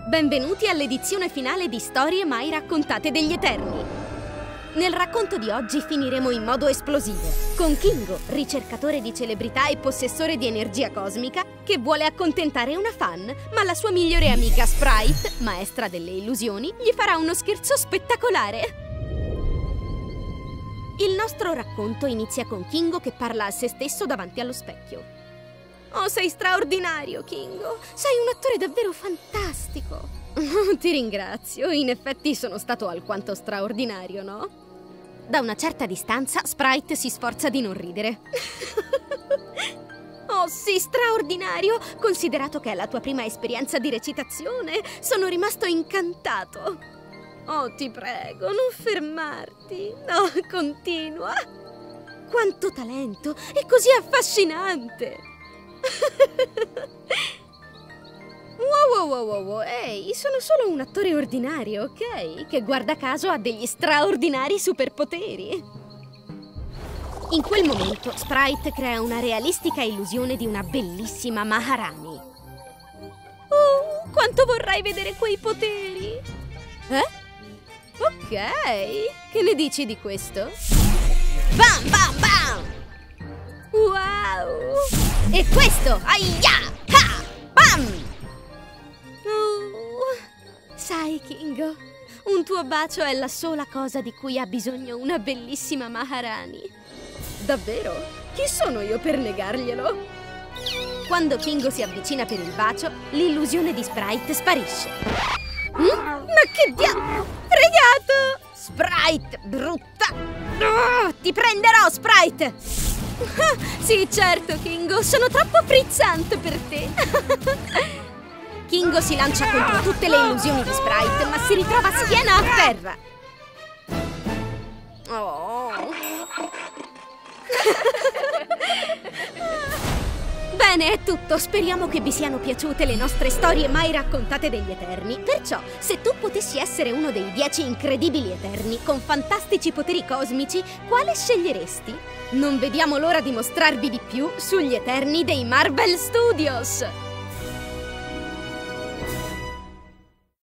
Benvenuti all'edizione finale di Storie mai raccontate degli Eterni. Nel racconto di oggi finiremo in modo esplosivo, con Kingo, ricercatore di celebrità e possessore di energia cosmica, che vuole accontentare una fan, ma la sua migliore amica Sprite, maestra delle illusioni, gli farà uno scherzo spettacolare. Il nostro racconto inizia con Kingo che parla a se stesso davanti allo specchio. Oh, sei straordinario, Kingo! Sei un attore davvero fantastico! Ti ringrazio, in effetti sono stato alquanto straordinario, no? Da una certa distanza, Sprite si sforza di non ridere. Oh, sì, straordinario! Considerato che è la tua prima esperienza di recitazione, sono rimasto incantato! Oh, ti prego, non fermarti! No, continua! Quanto talento! È così affascinante! Wow, ehi, sono solo un attore ordinario, ok? Che guarda caso ha degli straordinari superpoteri. In quel momento Sprite crea una realistica illusione di una bellissima Maharani. Oh, quanto vorrei vedere quei poteri! Ok, che ne dici di questo? Bam, bam, bam! Wow! E questo, aia! Ha! Bam! Oh, sai, Kingo, un tuo bacio è la sola cosa di cui ha bisogno una bellissima Maharani. Davvero? Chi sono io per negarglielo? Quando Kingo si avvicina per il bacio, l'illusione di Sprite sparisce. Ma che diavolo! Fregato! Sprite, brutta! Oh, ti prenderò, Sprite! Sì, certo, Kingo, sono troppo frizzante per te. Kingo si lancia contro tutte le illusioni di Sprite, ma si ritrova schiena a terra. Oh. Bene, è tutto. Speriamo che vi siano piaciute le nostre storie mai raccontate degli Eterni. Perciò, se tu potessi essere uno dei 10 incredibili Eterni con fantastici poteri cosmici, quale sceglieresti? Non vediamo l'ora di mostrarvi di più sugli Eterni dei Marvel Studios!